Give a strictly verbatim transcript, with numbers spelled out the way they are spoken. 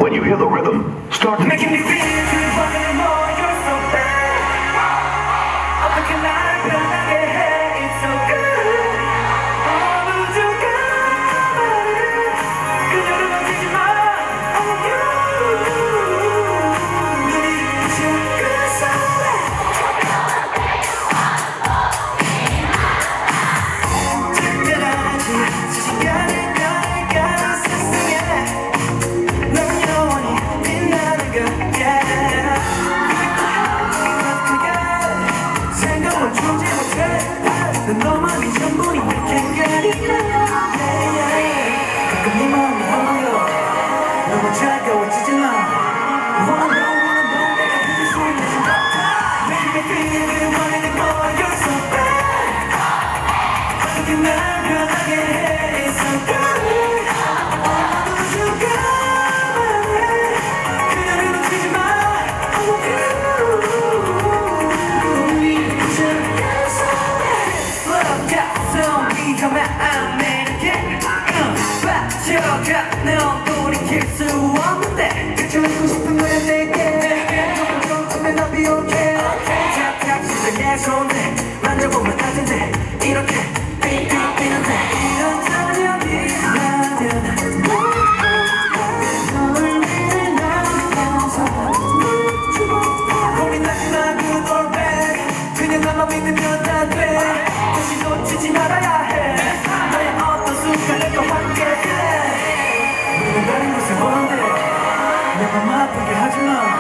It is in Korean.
When you hear the rhythm, start to making me feel good, wanting more, you're so bad. 어떻게 나를 변하게 해, it's so good. 어, 부족한 말을 그녀를 만지지 마, oh you. 눈이 부셔 그 설레. 특별하지 시간을 가니까 세상에 넌 영원히 빛나는 것 yeah. 그게 생각을 주지 못해 난 너만이 전부니 I can't get enough yeah, yeah. 가끔 네 마음이 허물려 너무 차가워지지 마 Wanna know, wanna know 내가 그릴 수 있는 것 같아 Make me feel it, wanting it more, you're so bad 어떻게 날 변하게 해, it's so good 넌 돌이킬 수 없는데 그저 있고 싶은 거야 내게 조금 좀면 I'll be okay 탁탁 심장에 손대 만져보면 알 텐데 이렇게 삐삐 뛰는데 이런 저녁이 나면 너를 위해 나가서 고민하지 마 good or bad 그냥 나만 믿으면 다 돼 다시 놓치지 말아야 해 너의 어떤 순간에도 함께 그래 다른 곳에 보는데 내 맘 아프게 하지마